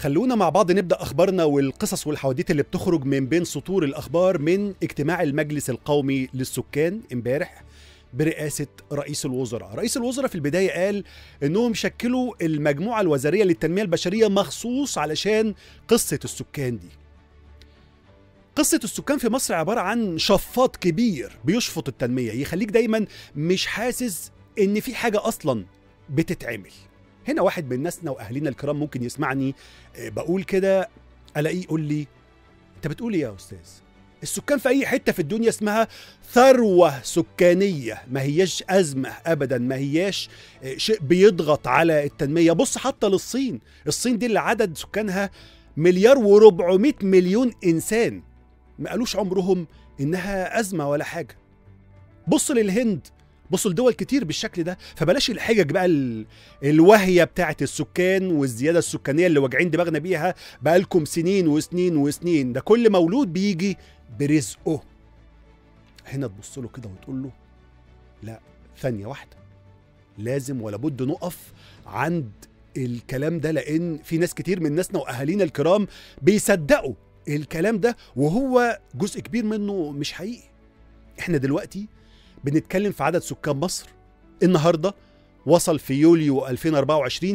خلونا مع بعض نبدأ أخبارنا والقصص والحواديت اللي بتخرج من بين سطور الأخبار من اجتماع المجلس القومي للسكان امبارح برئاسة رئيس الوزراء. رئيس الوزراء في البداية قال إنهم شكلوا المجموعة الوزارية للتنمية البشرية مخصوص علشان قصة السكان دي. قصة السكان في مصر عبارة عن شفاط كبير بيشفط التنمية، يخليك دايما مش حاسس إن في حاجة أصلا بتتعمل. هنا واحد من ناسنا وأهلنا الكرام ممكن يسمعني بقول كده، ألاقيه يقول لي أنت بتقول إيه يا أستاذ؟ السكان في أي حتة في الدنيا اسمها ثروة سكانية، ما هياش أزمة أبدا، ما هياش شيء بيضغط على التنمية. بص حتى للصين، الصين دي اللي عدد سكانها 1,400,000,000 إنسان، ما قالوش عمرهم إنها أزمة ولا حاجة. بص للهند، بصوا لدول كتير بالشكل ده. فبلاش الحجج بقى الواهية بتاعت السكان والزيادة السكانية اللي واجعين دماغنا بيها بقالكم سنين وسنين وسنين. ده كل مولود بيجي برزقه. هنا تبص له كده وتقول له لا، ثانية واحدة، لازم ولا بد نقف عند الكلام ده، لأن في ناس كتير من ناسنا وأهالينا الكرام بيصدقوا الكلام ده وهو جزء كبير منه مش حقيقي. احنا دلوقتي بنتكلم في عدد سكان مصر النهاردة وصل في يوليو 2024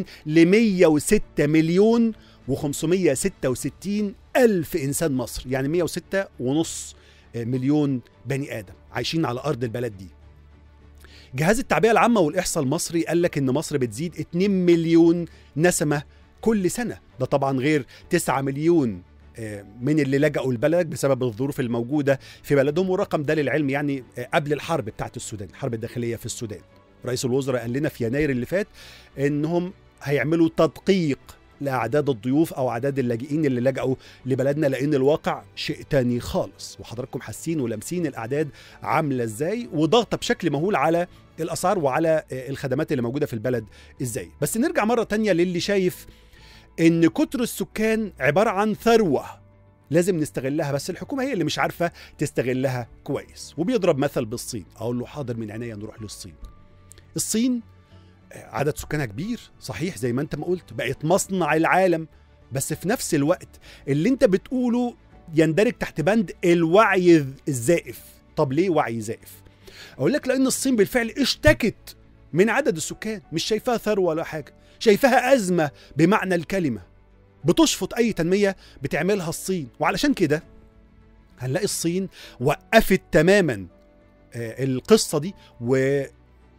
ل106,566,000 إنسان مصر، يعني 106.5 مليون بني آدم عايشين على أرض البلد دي. جهاز التعبئة العامة والإحصاء المصري قال لك إن مصر بتزيد 2 مليون نسمة كل سنة، ده طبعا غير 9 مليون من اللي لجأوا البلد بسبب الظروف الموجودة في بلدهم، والرقم ده للعلم يعني قبل الحرب بتاعت السودان، الحرب الداخلية في السودان. رئيس الوزراء قال لنا في يناير اللي فات إنهم هيعملوا تدقيق لأعداد الضيوف أو أعداد اللاجئين اللي لجأوا لبلدنا، لأن الواقع شيء تاني خالص، وحضراتكم حاسين ولامسين الأعداد عاملة إزاي وضغطة بشكل مهول على الأسعار وعلى الخدمات اللي موجودة في البلد إزاي. بس نرجع مرة تانية للي شايف إن كتر السكان عبارة عن ثروة لازم نستغلها، بس الحكومة هي اللي مش عارفة تستغلها كويس. وبيضرب مثل بالصين، أقول له حاضر من عينيا نروح للصين. الصين عدد سكانها كبير صحيح زي ما انت ما قلت، بقت مصنع العالم، بس في نفس الوقت اللي انت بتقوله يندرج تحت بند الوعي الزائف. طب ليه وعي زائف؟ اقول لك لان الصين بالفعل اشتكت من عدد السكان، مش شايفاها ثروة ولا حاجة، شايفاها أزمة بمعنى الكلمة، بتشفط أي تنمية بتعملها الصين. وعلشان كده هنلاقي الصين وقفت تماما القصة دي و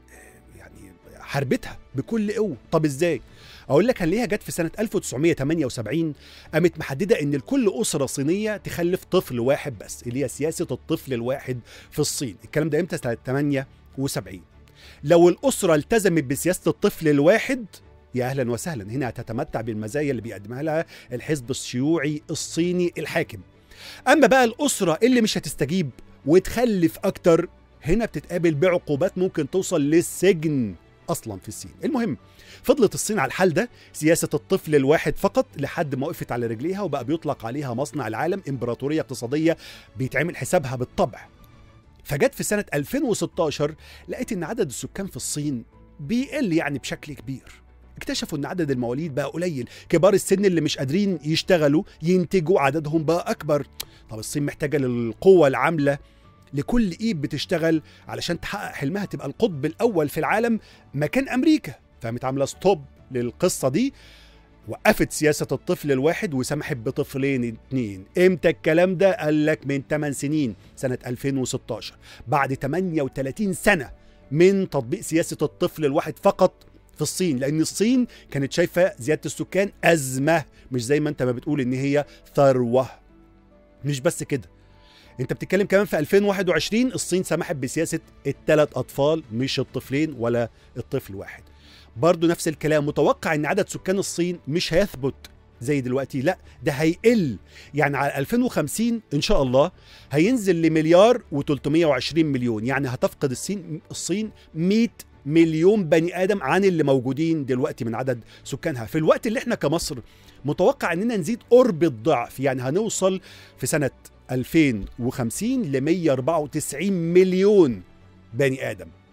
حربتها بكل قوة. طب ازاي؟ اقول لك هنلاقيها جت في سنة 1978 قامت محددة ان لكل أسرة صينية تخلف طفل واحد بس، اللي هي سياسة الطفل الواحد في الصين. الكلام ده امتى؟ سنة 78. لو الأسرة التزمت بسياسة الطفل الواحد يا أهلا وسهلا، هنا هتتمتع بالمزايا اللي بيقدمها لها الحزب الشيوعي الصيني الحاكم. أما بقى الأسرة اللي مش هتستجيب وتخلف أكتر، هنا بتتقابل بعقوبات ممكن توصل للسجن أصلا في الصين. المهم فضلت الصين على الحال ده، سياسة الطفل الواحد فقط، لحد ما وقفت على رجليها وبقى بيطلق عليها مصنع العالم، إمبراطورية اقتصادية بيتعمل حسابها بالطبع. فجت في سنة 2016 لقيت إن عدد السكان في الصين بيقل يعني بشكل كبير. اكتشفوا إن عدد المواليد بقى قليل، كبار السن اللي مش قادرين يشتغلوا ينتجوا عددهم بقى أكبر. طب الصين محتاجة للقوة العاملة، لكل ايد بتشتغل علشان تحقق حلمها تبقى القطب الاول في العالم مكان امريكا. فقامت عامله ستوب للقصه دي، وقفت سياسه الطفل الواحد وسمحت بطفلين 2. امتى الكلام ده؟ قال لك من 8 سنين، سنه 2016، بعد 38 سنه من تطبيق سياسه الطفل الواحد فقط في الصين، لان الصين كانت شايفه زياده السكان ازمه، مش زي ما انت ما بتقول ان هي ثروه. مش بس كده، انت بتتكلم كمان في 2021 الصين سمحت بسياسة ال3 أطفال، مش الطفلين ولا الطفل واحد. برضو نفس الكلام، متوقع ان عدد سكان الصين مش هيثبت زي دلوقتي، لا ده هيقل. يعني على 2050 ان شاء الله هينزل ل1,320,000,000، يعني هتفقد الصين 100 مليون بني آدم عن اللي موجودين دلوقتي من عدد سكانها. في الوقت اللي احنا كمصر متوقع اننا نزيد قرب الضعف، يعني هنوصل في سنة 2050 ل 194 مليون بني آدم.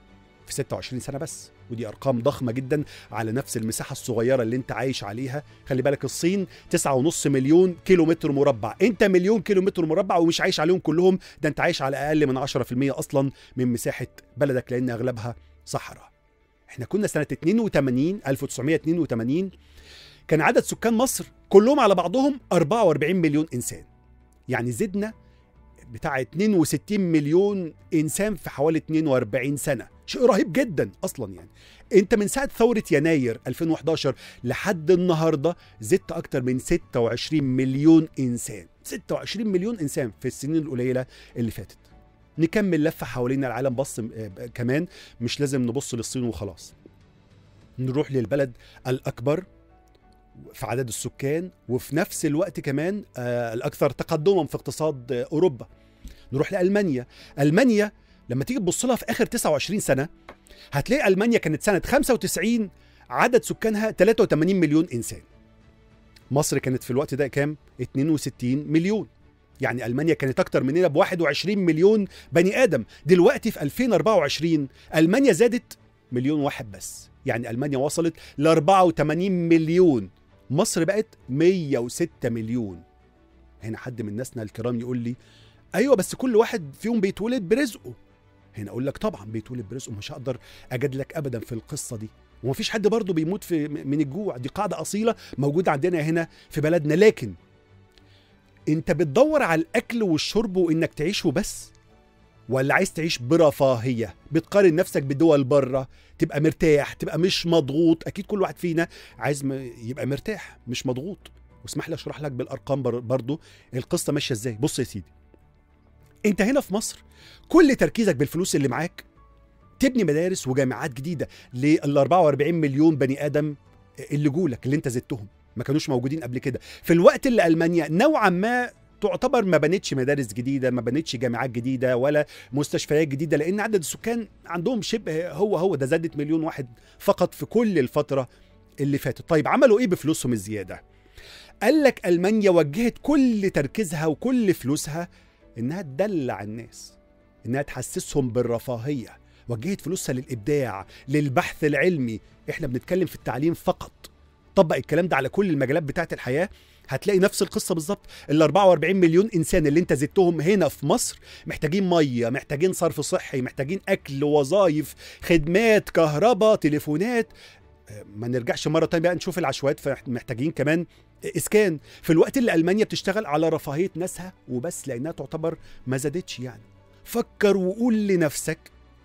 في 26 سنة بس، ودي أرقام ضخمة جدا على نفس المساحة الصغيرة اللي انت عايش عليها. خلي بالك الصين 9.5 مليون كيلومتر مربع، انت مليون كيلومتر مربع ومش عايش عليهم كلهم، ده انت عايش على أقل من 10% أصلا من مساحة بلدك لأن أغلبها صحراء. احنا كنا سنة 1982 كان عدد سكان مصر كلهم على بعضهم 44 مليون إنسان، يعني زدنا بتاع 62 مليون إنسان في حوالي 42 سنة، شيء رهيب جدا أصلا. يعني أنت من ساعة ثورة يناير 2011 لحد النهاردة زدت أكتر من 26 مليون إنسان، 26 مليون إنسان في السنين القليلة اللي فاتت. نكمل لفة حوالين العالم، بص كمان مش لازم نبص للصين وخلاص، نروح للبلد الأكبر في عدد السكان وفي نفس الوقت كمان الأكثر تقدما في اقتصاد أوروبا، نروح لألمانيا. ألمانيا لما تيجي تبص لها في آخر 29 سنة هتلاقي ألمانيا كانت سنة 95 عدد سكانها 83 مليون إنسان. مصر كانت في الوقت ده كام؟ 62 مليون. يعني ألمانيا كانت أكتر مننا ب 21 مليون بني آدم. دلوقتي في 2024 ألمانيا زادت مليون واحد بس، يعني ألمانيا وصلت ل 84 مليون، مصر بقت 106 مليون. هنا حد من ناسنا الكرام يقول لي أيوة بس كل واحد فيهم بيتولد برزقه. هنا أقول لك طبعا بيتولد برزقه، مش هقدر أجادلك أبدا في القصة دي، ومفيش حد برضه بيموت من الجوع، دي قاعدة أصيلة موجودة عندنا هنا في بلدنا. لكن أنت بتدور على الأكل والشرب وإنك تعيش وبس، ولا عايز تعيش برفاهية؟ بتقارن نفسك بدول بره تبقى مرتاح، تبقى مش مضغوط. أكيد كل واحد فينا عايز يبقى مرتاح مش مضغوط. واسمح لي أشرح لك بالأرقام برضو القصة ماشية إزاي. بص يا سيدي، أنت هنا في مصر كل تركيزك بالفلوس اللي معاك تبني مدارس وجامعات جديدة لل 44 مليون بني آدم اللي جولك، اللي أنت زدتهم ما كانوش موجودين قبل كده، في الوقت اللي ألمانيا نوعا ما تعتبر ما بنتش مدارس جديدة، ما بنتش جامعات جديدة ولا مستشفيات جديدة، لأن عدد السكان عندهم شبه هو ده، زادت مليون واحد فقط في كل الفترة اللي فاتت. طيب عملوا إيه بفلوسهم الزيادة؟ قال لك ألمانيا وجهت كل تركيزها وكل فلوسها إنها تدلع الناس، إنها تحسسهم بالرفاهية، وجهت فلوسها للإبداع، للبحث العلمي. إحنا بنتكلم في التعليم فقط، طبق الكلام ده على كل المجالات بتاعت الحياة هتلاقي نفس القصة بالظبط. ال 44 مليون إنسان اللي أنت زدتهم هنا في مصر محتاجين مية، محتاجين صرف صحي، محتاجين أكل، وظائف، خدمات، كهرباء، تليفونات. ما نرجعش مرة تانية بقى نشوف العشوائيات، فمحتاجين كمان إسكان، في الوقت اللي ألمانيا بتشتغل على رفاهية ناسها وبس، لأنها تعتبر ما زادتش. يعني فكر وقول لنفسك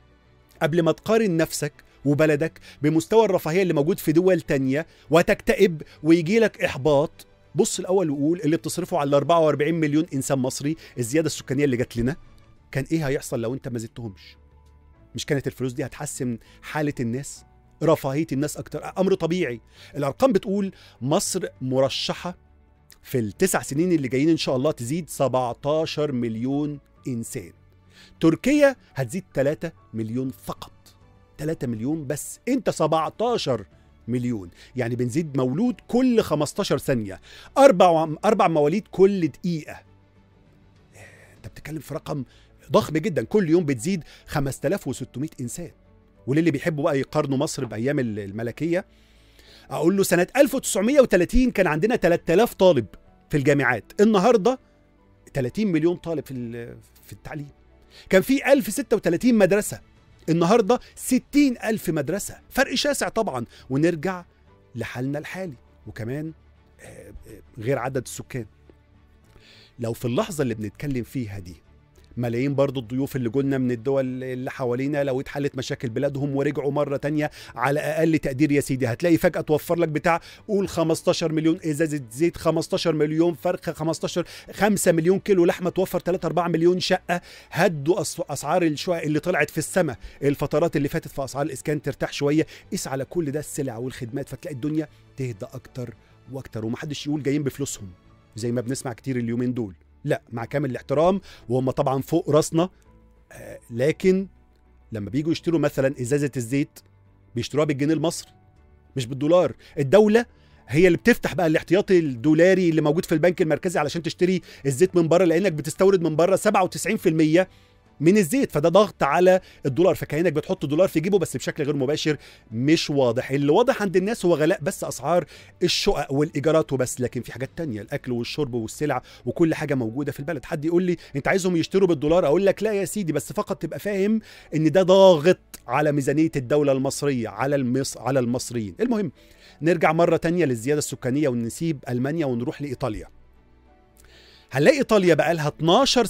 قبل ما تقارن نفسك وبلدك بمستوى الرفاهية اللي موجود في دول تانية وتكتئب ويجي لك إحباط. بص الأول وقول اللي بتصرفه على 44 مليون إنسان مصري، الزيادة السكانية اللي جات لنا، كان إيه هيحصل لو أنت ما زدتهمش؟ مش كانت الفلوس دي هتحسن حالة الناس، رفاهية الناس أكتر؟ أمر طبيعي. الأرقام بتقول مصر مرشحة في ال9 سنين اللي جايين إن شاء الله تزيد 17 مليون إنسان. تركيا هتزيد 3 مليون فقط، 3 مليون بس، أنت 17 مليون، يعني بنزيد مولود كل 15 ثانية، أربع مواليد كل دقيقة. أنت بتتكلم في رقم ضخم جدا، كل يوم بتزيد 5600 إنسان. وللي بيحبوا بقى يقارنوا مصر بأيام الملكية أقول له سنة 1930 كان عندنا 3000 طالب في الجامعات، النهاردة 30 مليون طالب في التعليم. كان في 1036 مدرسة، النهاردة 60,000 مدرسة، فرق شاسع طبعا. ونرجع لحالنا الحالي، وكمان غير عدد السكان. لو في اللحظة اللي بنتكلم فيها دي ملايين برضو الضيوف اللي جولنا من الدول اللي حوالينا لو اتحلت مشاكل بلادهم ورجعوا مرة تانية على أقل تقدير يا سيدي هتلاقي فجأة توفر لك بتاع قول 15 مليون إزازة زيت، 15 مليون فرخة، 5 مليون كيلو لحمة، توفر 3-4 مليون شقة. هدوا أسعار الشقق اللي طلعت في السماء الفترات اللي فاتت، في أسعار الإسكان ترتاح شوية. قيس على كل ده السلع والخدمات، فتلاقي الدنيا تهدى أكتر وأكتر. ومحدش يقول جايين بفلوسهم زي ما بنسمع كتير اليومين دول، لا، مع كامل الاحترام وهم طبعا فوق راسنا، لكن لما بيجوا يشتروا مثلا ازازه الزيت بيشتروها بالجنيه المصري مش بالدولار. الدوله هي اللي بتفتح بقى الاحتياطي الدولاري اللي موجود في البنك المركزي علشان تشتري الزيت من بره، لانك بتستورد من بره 97% من الزيت، فده ضغط على الدولار، فكأنك بتحط دولار في جيبه بس بشكل غير مباشر مش واضح. اللي واضح عند الناس هو غلاء بس اسعار الشقق والايجارات وبس، لكن في حاجات تانية، الاكل والشرب والسلع وكل حاجه موجوده في البلد. حد يقول لي انت عايزهم يشتروا بالدولار، اقول لك لا يا سيدي، بس فقط تبقى فاهم ان ده ضاغط على ميزانيه الدوله المصريه، على المصريين. المهم نرجع مره تانية للزياده السكانيه ونسيب المانيا ونروح لايطاليا. هنلاقي ايطاليا بقى لها 12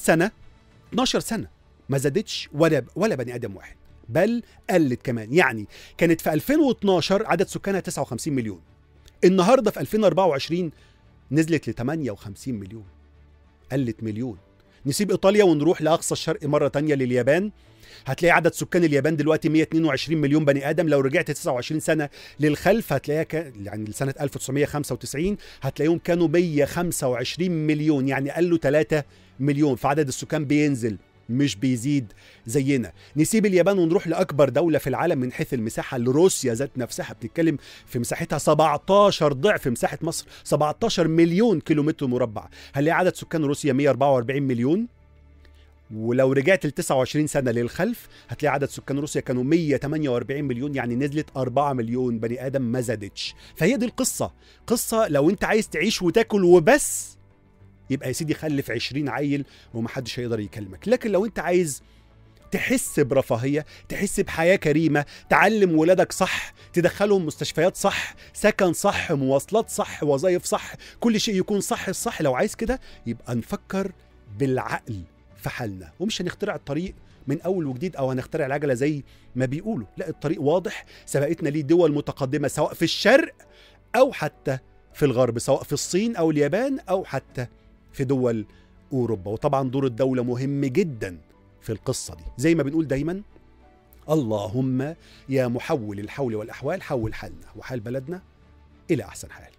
سنه ما زادتش ولا بني ادم واحد، بل قلت كمان. يعني كانت في 2012 عدد سكانها 59 مليون، النهارده في 2024 نزلت ل 58 مليون، قلت مليون. نسيب ايطاليا ونروح لاقصى الشرق مره تانية لليابان. هتلاقي عدد سكان اليابان دلوقتي 122 مليون بني ادم. لو رجعت 29 سنه للخلف هتلاقيها يعني لسنه 1995 هتلاقيهم كانوا 125 مليون، يعني قالوا 3 مليون. فعدد السكان بينزل مش بيزيد زينا. نسيب اليابان ونروح لأكبر دولة في العالم من حيث المساحة، لروسيا ذات نفسها، بتتكلم في مساحتها 17 ضعف مساحة مصر، 17 مليون كيلومتر مربع. هنلاقي عدد سكان روسيا 144 مليون، ولو رجعت ل 29 سنة للخلف هتلاقي عدد سكان روسيا كانوا 148 مليون، يعني نزلت 4 مليون بني آدم، ما زادتش. فهي دي قصة لو انت عايز تعيش وتاكل وبس، يبقى يا سيدي خلف 20 عيل ومحدش هيقدر يكلمك. لكن لو انت عايز تحس برفاهية، تحس بحياة كريمة، تعلم ولادك صح، تدخلهم مستشفيات صح، سكن صح، مواصلات صح، وظائف صح، كل شيء يكون صح الصح، لو عايز كده يبقى نفكر بالعقل في حالنا، ومش هنخترع الطريق من أول وجديد أو هنخترع العجلة زي ما بيقولوا. لا، الطريق واضح، سبقتنا ليه دول متقدمة سواء في الشرق أو حتى في الغرب، سواء في الصين أو اليابان أو حتى في دول أوروبا. وطبعا دور الدولة مهم جدا في القصة دي. زي ما بنقول دايما، اللهم يا محول الحول والأحوال حول حالنا وحال بلدنا إلى أحسن حال.